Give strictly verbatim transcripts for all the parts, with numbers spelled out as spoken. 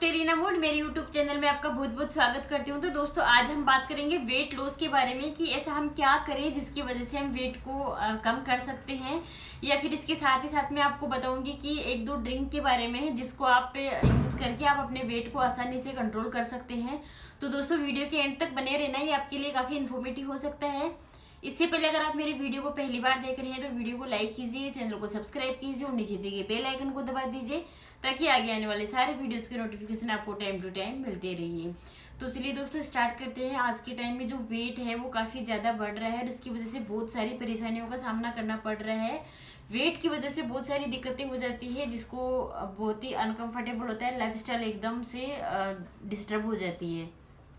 Doctor Reena मूड मेरे YouTube channel में आपका बहुत बहुत स्वागत करती हूँ। तो दोस्तों आज हम बात करेंगे वेट लॉस के बारे में कि ऐसा हम क्या करें जिसकी वजह से हम वेट को आ, कम कर सकते हैं, या फिर इसके साथ ही साथ मैं आपको बताऊंगी कि एक दो ड्रिंक के बारे में जिसको आप यूज़ करके आप अपने वेट को आसानी से कंट्रोल कर सकते हैं। तो दोस्तों वीडियो के एंड तक बने रहना, ये आपके लिए काफ़ी इन्फॉर्मेटिव हो सकता है। इससे पहले अगर आप मेरी वीडियो को पहली बार देख रहे हैं तो वीडियो को लाइक कीजिए, चैनल को सब्सक्राइब कीजिए और नीचे दिए गए बेल आइकन को दबा दीजिए ताकि आगे आने वाले सारे वीडियोस के नोटिफिकेशन आपको टाइम टू टाइम मिलते रहिए। तो चलिए दोस्तों स्टार्ट करते हैं। आज के टाइम में जो वेट है वो काफ़ी ज़्यादा बढ़ रहा है और इसकी वजह से बहुत सारी परेशानियों का सामना करना पड़ रहा है। वेट की वजह से बहुत सारी दिक्कतें हो जाती है जिसको बहुत ही अनकंफर्टेबल होता है, लाइफस्टाइल एकदम से डिस्टर्ब हो जाती है।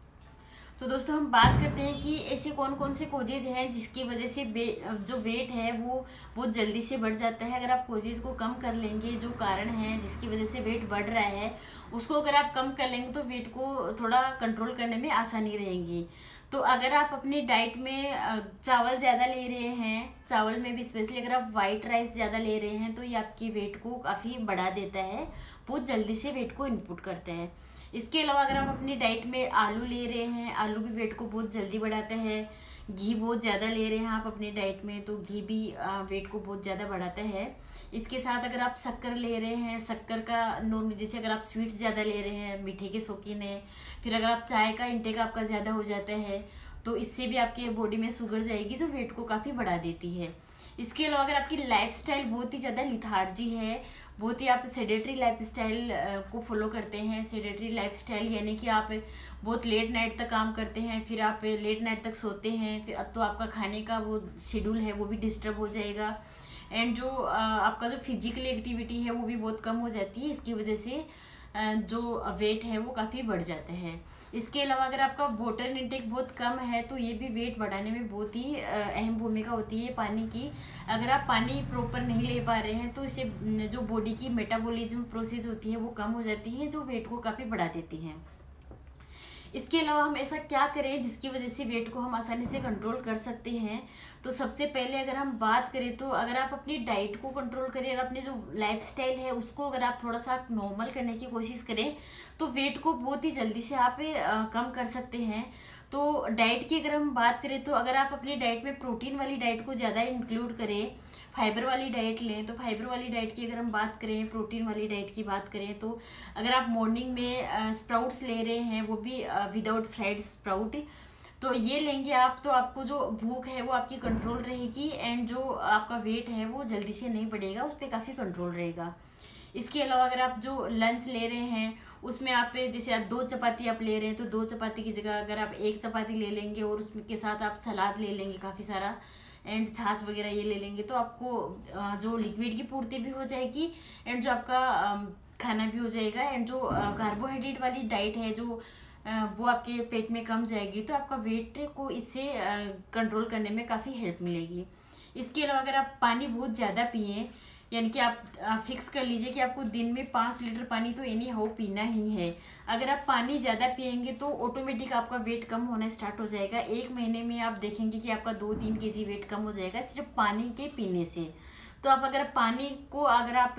तो दोस्तों हम बात करते हैं कि ऐसे कौन कौन से कोजेज हैं जिसकी वजह से जो वेट है वो बहुत जल्दी से बढ़ जाता है। अगर आप कोजेज को कम कर लेंगे, जो कारण है जिसकी वजह से वेट बढ़ रहा है उसको अगर आप कम कर लेंगे तो वेट को थोड़ा कंट्रोल करने में आसानी रहेगी। तो अगर आप अपनी डाइट में चावल ज़्यादा ले रहे हैं, चावल में भी स्पेशली अगर आप वाइट राइस ज़्यादा ले रहे हैं तो ये आपकी वेट को काफ़ी बढ़ा देता है, बहुत जल्दी से वेट को इनपुट करता है। इसके अलावा अगर आप अपनी डाइट में आलू ले रहे हैं, आलू भी वेट को बहुत जल्दी बढ़ाता है। घी बहुत ज़्यादा ले रहे हैं आप अपनी डाइट में तो घी भी वेट को बहुत ज़्यादा बढ़ाता है। इसके साथ अगर आप शक्कर ले रहे हैं, शक्कर का नॉर्मल जैसे अगर आप स्वीट्स ज़्यादा ले रहे हैं, मीठे के शौकीन है, फिर अगर आप चाय का इंटेक आपका ज़्यादा हो जाता है तो इससे भी आपके बॉडी में शुगर जाएगी जो वेट को काफ़ी बढ़ा देती है। इसके अलावा अगर आपकी लाइफस्टाइल बहुत ही ज़्यादा लिथार्जी है, बहुत ही आप सेडेटरी लाइफस्टाइल को फॉलो करते हैं, सेडेटरी लाइफस्टाइल यानी कि आप बहुत लेट नाइट तक काम करते हैं, फिर आप लेट नाइट तक सोते हैं, फिर अब तो आपका खाने का वो शेड्यूल है वो भी डिस्टर्ब हो जाएगा। एंड जो आपका जो फिजिकल एक्टिविटी है वो भी बहुत कम हो जाती है, इसकी वजह से जो वेट है वो काफ़ी बढ़ जाता है। इसके अलावा अगर आपका वाटर इनटेक बहुत कम है तो ये भी वेट बढ़ाने में बहुत ही अहम भूमिका होती है पानी की। अगर आप पानी प्रॉपर नहीं ले पा रहे हैं तो इससे जो बॉडी की मेटाबॉलिज्म प्रोसेस होती है वो कम हो जाती है जो वेट को काफ़ी बढ़ा देती है। इसके अलावा हम ऐसा क्या करें जिसकी वजह से वेट को हम आसानी से कंट्रोल कर सकते हैं। तो सबसे पहले अगर हम बात करें तो अगर आप अपनी डाइट को कंट्रोल करें और अपने जो लाइफस्टाइल है उसको अगर आप थोड़ा सा नॉर्मल करने की कोशिश करें तो वेट को बहुत ही जल्दी से आप आ, कम कर सकते हैं। तो डाइट की अगर हम बात करें तो अगर आप अपनी डाइट में प्रोटीन वाली डाइट को ज़्यादा इंक्लूड करें, फाइबर वाली डाइट लें, तो फाइबर वाली डाइट की अगर हम बात करें, प्रोटीन वाली डाइट की बात करें तो अगर आप मॉर्निंग में स्प्राउट्स ले रहे हैं वो भी विदाउट फ्राइड स्प्राउट, तो ये लेंगे आप तो आपको जो भूख है वो आपकी कंट्रोल रहेगी एंड जो आपका वेट है वो जल्दी से नहीं बढ़ेगा, उस पर काफ़ी कंट्रोल रहेगा। इसके अलावा अगर आप जो लंच ले रहे हैं उसमें आप जैसे आप दो चपाती आप ले रहे हैं तो दो चपाती की जगह अगर आप एक चपाती ले लेंगे और उसके साथ आप सलाद ले लेंगे काफ़ी सारा एंड छाछ वगैरह ये ले लेंगे तो आपको जो लिक्विड की पूर्ति भी हो जाएगी एंड जो आपका खाना भी हो जाएगा एंड जो कार्बोहाइड्रेट वाली डाइट है जो वो आपके पेट में कम जाएगी तो आपका वेट को इससे कंट्रोल करने में काफ़ी हेल्प मिलेगी। इसके अलावा अगर आप पानी बहुत ज़्यादा पिए, यानी कि आप, आप फिक्स कर लीजिए कि आपको दिन में पाँच लीटर पानी तो एनी हाउ पीना ही है। अगर आप पानी ज़्यादा पिएंगे तो ऑटोमेटिक आपका वेट कम होना स्टार्ट हो जाएगा। एक महीने में आप देखेंगे कि आपका दो तीन केजी वेट कम हो जाएगा सिर्फ पानी के पीने से। तो आप अगर पानी को अगर आप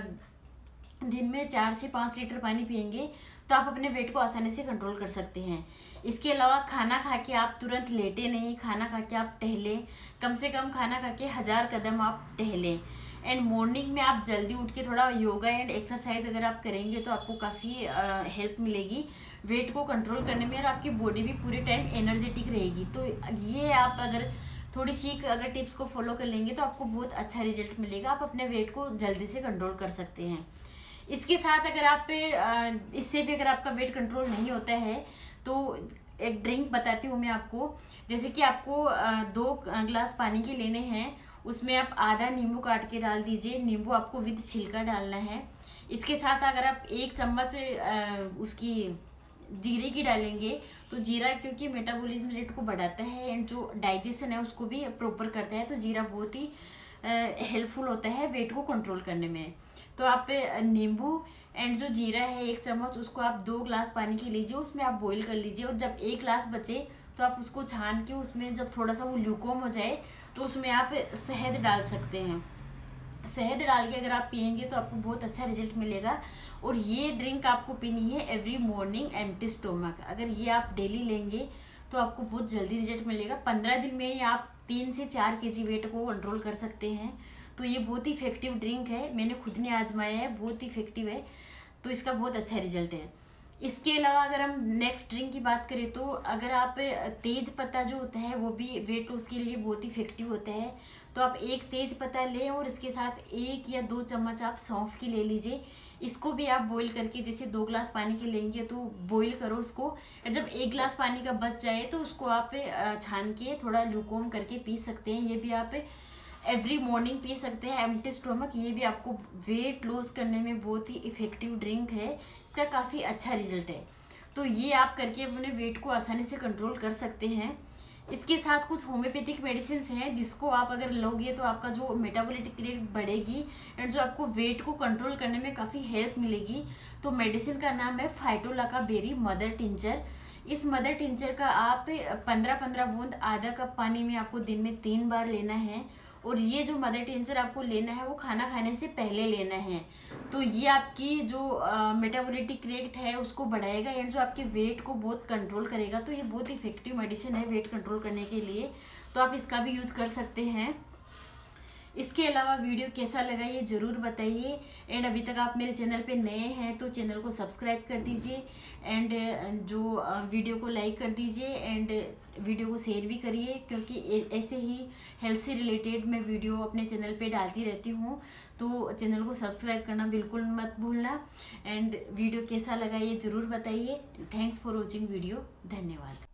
दिन में चार से पाँच लीटर पानी पिएंगे तो आप अपने वेट को आसानी से कंट्रोल कर सकते हैं। इसके अलावा खाना खा के आप तुरंत लेटे नहीं, खाना खा के आप टहलें, कम से कम खाना खा के हज़ार कदम आप टहलें एंड मॉर्निंग में आप जल्दी उठ के थोड़ा योगा एंड एक्सरसाइज अगर आप करेंगे तो आपको काफ़ी हेल्प मिलेगी वेट को कंट्रोल करने में और आपकी बॉडी भी पूरे टाइम एनर्जेटिक रहेगी। तो ये आप अगर थोड़ी सी अगर टिप्स को फॉलो कर लेंगे तो आपको बहुत अच्छा रिजल्ट मिलेगा, आप अपने वेट को जल्दी से कंट्रोल कर सकते हैं। इसके साथ अगर आप इससे भी अगर आपका वेट कंट्रोल नहीं होता है तो एक ड्रिंक बताती हूँ मैं आपको। जैसे कि आपको दो ग्लास पानी के लेने हैं, उसमें आप आधा नींबू काट के डाल दीजिए, नींबू आपको विद छिलका डालना है। इसके साथ अगर आप एक चम्मच उसकी जीरे की डालेंगे तो जीरा क्योंकि मेटाबॉलिज्म रेट को बढ़ाता है एंड जो डाइजेशन है उसको भी प्रॉपर करता है तो जीरा बहुत ही हेल्पफुल होता है वेट को कंट्रोल करने में। तो आप नींबू एंड जो जीरा है एक चम्मच उसको आप दो ग्लास पानी के लीजिए, उसमें आप बॉईल कर लीजिए और जब एक ग्लास बचे तो आप उसको छान के उसमें जब थोड़ा सा वो ल्यूकोम हो जाए तो उसमें आप शहद डाल सकते हैं। शहद डाल के अगर आप पियेंगे तो आपको बहुत अच्छा रिजल्ट मिलेगा। और ये ड्रिंक आपको पीनी है एवरी मॉर्निंग एम्प्टी स्टोमक। अगर ये आप डेली लेंगे तो आपको बहुत जल्दी रिजल्ट मिलेगा। पंद्रह दिन में ही आप तीन से चार केजी वेट को कंट्रोल कर सकते हैं। तो ये बहुत ही इफेक्टिव ड्रिंक है, मैंने खुद ने आजमाया है, बहुत ही इफेक्टिव है, तो इसका बहुत अच्छा रिजल्ट है। इसके अलावा अगर हम नेक्स्ट ड्रिंक की बात करें तो अगर आप तेज पत्ता जो होता है वो भी वेट लॉस के लिए बहुत ही इफेक्टिव होता है। तो आप एक तेज पत्ता लें और इसके साथ एक या दो चम्मच आप सौंफ की ले लीजिए। इसको भी आप बॉईल करके, जैसे दो ग्लास पानी के लेंगे तो बॉईल करो उसको, जब एक ग्लास पानी का बच जाए तो उसको आप छान के थोड़ा लूकवार्म करके पी सकते हैं। ये भी आप एवरी मॉर्निंग पी सकते हैं एम्प्टी स्टोमक। ये भी आपको वेट लॉस करने में बहुत ही इफेक्टिव ड्रिंक है, इसका काफ़ी अच्छा रिजल्ट है। तो ये आप करके अपने वेट को आसानी से कंट्रोल कर सकते हैं। इसके साथ कुछ होम्योपैथिक मेडिसिन हैं जिसको आप अगर लोगे तो आपका जो मेटाबॉलिक रेट बढ़ेगी एंड जो आपको वेट को कंट्रोल करने में काफ़ी हेल्प मिलेगी। तो मेडिसिन का नाम है फाइटोलाका बेरी मदर टिंचर। इस मदर टिंचर का आप पंद्रह पंद्रह बूंद आधा कप पानी में आपको दिन में तीन बार लेना है। और ये जो मदर टिंचर आपको लेना है वो खाना खाने से पहले लेना है। तो ये आपकी जो मेटाबॉलिक रेट है उसको बढ़ाएगा एंड जो आपके वेट को बहुत कंट्रोल करेगा। तो ये बहुत इफेक्टिव मेडिसिन है वेट कंट्रोल करने के लिए, तो आप इसका भी यूज़ कर सकते हैं। इसके अलावा वीडियो कैसा लगा ये ज़रूर बताइए। एंड अभी तक आप मेरे चैनल पे नए हैं तो चैनल को सब्सक्राइब कर दीजिए एंड जो वीडियो को लाइक कर दीजिए एंड वीडियो को शेयर भी करिए, क्योंकि ऐसे ही हेल्थ से रिलेटेड मैं वीडियो अपने चैनल पे डालती रहती हूँ। तो चैनल को सब्सक्राइब करना बिल्कुल मत भूलना। एंड वीडियो कैसा लगा ये ज़रूर बताइए। Thanks for watching video. धन्यवाद।